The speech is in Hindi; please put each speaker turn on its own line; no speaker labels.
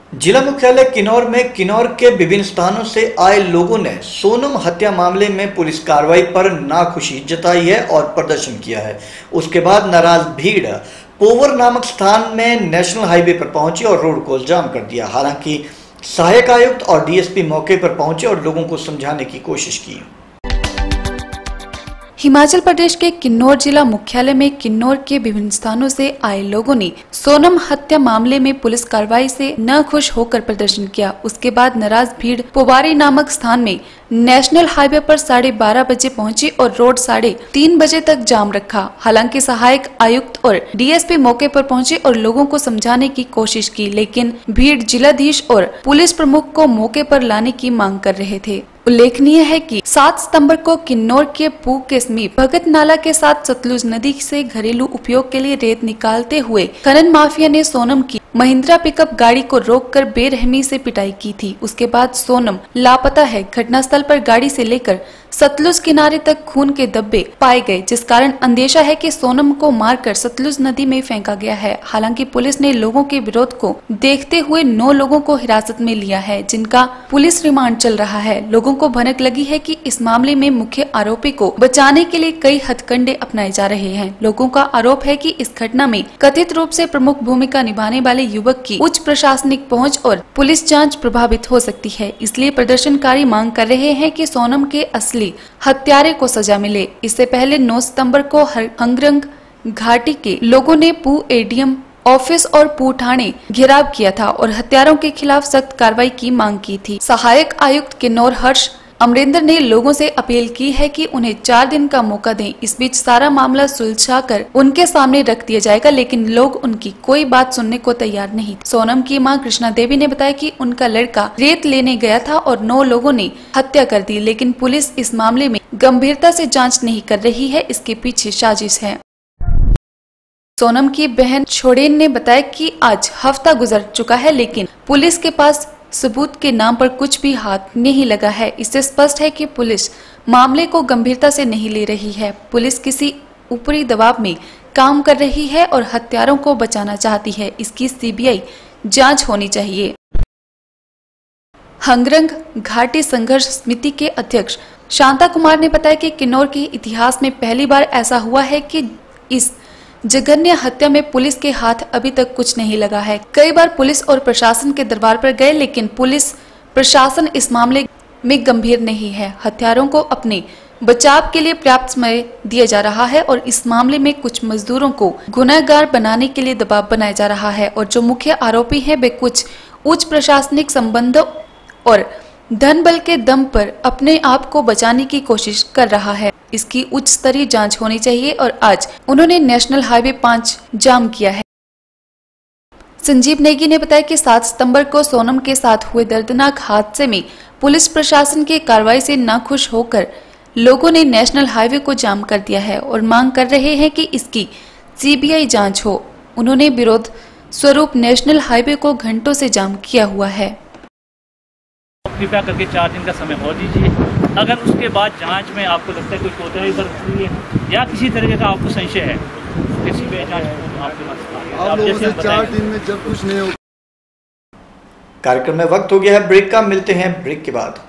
जिला मुख्यालय किन्नौर में किन्नौर के विभिन्न स्थानों से आए लोगों ने सोनम हत्या मामले में पुलिस कार्रवाई पर नाखुशी जताई है और प्रदर्शन किया है। उसके बाद नाराज भीड़ पोवर नामक स्थान में नेशनल हाईवे पर पहुंची और रोड को जाम कर दिया। हालांकि सहायक आयुक्त और डीएसपी मौके पर पहुंचे और लोगों को समझाने की कोशिश की।
हिमाचल प्रदेश के किन्नौर जिला मुख्यालय में किन्नौर के विभिन्न स्थानों से आए लोगों ने सोनम हत्या मामले में पुलिस कार्रवाई से न खुश होकर प्रदर्शन किया। उसके बाद नाराज भीड़ पोवारी नामक स्थान में नेशनल हाईवे पर 12:30 बजे पहुंची और रोड 3:30 बजे तक जाम रखा। हालांकि सहायक आयुक्त और डीएसपी मौके पर पहुंचे और लोगों को समझाने की कोशिश की, लेकिन भीड़ जिलाधीश और पुलिस प्रमुख को मौके पर लाने की मांग कर रहे थे। उल्लेखनीय है कि 7 सितंबर को किन्नौर के पूह के समीप भगत नाला के साथ सतलुज नदी से घरेलू उपयोग के लिए रेत निकालते हुए खनन माफिया ने सोनम की महिंद्रा पिकअप गाड़ी को रोककर बेरहमी से पिटाई की थी। उसके बाद सोनम लापता है। घटनास्थल पर गाड़ी से लेकर सतलुज किनारे तक खून के धब्बे पाए गए, जिस कारण अंदेशा है कि सोनम को मारकर सतलुज नदी में फेंका गया है। हालांकि पुलिस ने लोगों के विरोध को देखते हुए 9 लोगों को हिरासत में लिया है, जिनका पुलिस रिमांड चल रहा है। लोगों को भनक लगी है कि इस मामले में मुख्य आरोपी को बचाने के लिए कई हथकंडे अपनाए जा रहे हैं। लोगों का आरोप है कि इस घटना में कथित रूप से प्रमुख भूमिका निभाने वाले युवक की उच्च प्रशासनिक पहुंच और पुलिस जांच प्रभावित हो सकती है। इसलिए प्रदर्शनकारी मांग कर रहे हैं कि सोनम के असली हत्यारे को सजा मिले। इससे पहले 9 सितंबर को हंगरंग घाटी के लोगों ने पूह एडीएम ऑफिस और पूह थाने घेराव किया था और हत्यारों के खिलाफ सख्त कार्रवाई की मांग की थी। सहायक आयुक्त किन्नौर हर्ष अमरिंदर ने लोगों से अपील की है कि उन्हें 4 दिन का मौका दें। इस बीच सारा मामला सुलझाकर उनके सामने रख दिया जाएगा, लेकिन लोग उनकी कोई बात सुनने को तैयार नहीं। सोनम की मां कृष्णा देवी ने बताया कि उनका लड़का रेत लेने गया था और 9 लोगों ने हत्या कर दी, लेकिन पुलिस इस मामले में गंभीरता से जाँच नहीं कर रही है। इसके पीछे साजिश है। सोनम की बहन छोड़ेन ने बताया कि आज हफ्ता गुजर चुका है, लेकिन पुलिस के पास सबूत के नाम पर कुछ भी हाथ नहीं लगा है। इससे स्पष्ट है कि पुलिस मामले को गंभीरता से नहीं ले रही है। पुलिस किसी ऊपरी दबाव में काम कर रही है और हत्यारों को बचाना चाहती है। इसकी सीबीआई जांच होनी चाहिए। हंगरंग घाटी संघर्ष समिति के अध्यक्ष शांता कुमार ने बताया कि किन्नौर के इतिहास में पहली बार ऐसा हुआ है कि इस जघन्य हत्या में पुलिस के हाथ अभी तक कुछ नहीं लगा है। कई बार पुलिस और प्रशासन के दरबार पर गए, लेकिन पुलिस प्रशासन इस मामले में गंभीर नहीं है। हत्यारों को अपने बचाव के लिए पर्याप्त समय दिया जा रहा है और इस मामले में कुछ मजदूरों को गुनहगार बनाने के लिए दबाव बनाया जा रहा है और जो मुख्य आरोपी है वे कुछ उच्च प्रशासनिक संबंधों और धन बल के दम पर अपने आप को बचाने की कोशिश कर रहा है। इसकी उच्च स्तरीय जांच होनी चाहिए और आज उन्होंने नेशनल हाईवे 5 जाम किया है। संजीव नेगी ने बताया कि 7 सितंबर को सोनम के साथ हुए दर्दनाक हादसे में पुलिस प्रशासन की कार्रवाई से नाखुश होकर लोगों ने नेशनल हाईवे को जाम कर दिया है और मांग कर रहे हैं कि इसकी सीबीआई जांच हो। उन्होंने विरोध स्वरूप नेशनल हाईवे को घंटों से जाम किया हुआ है।
कृपया करके 4 दिन का समय और दीजिए। अगर उसके बाद जांच में आपको लगता है कोई कोताही बरती है या किसी तरह का आपको संशय है, किसी भी जांच आप जैसे 4 दिन में जब कुछ नहीं हो।
कार्यक्रम में वक्त हो गया है ब्रेक का। मिलते हैं ब्रेक के बाद।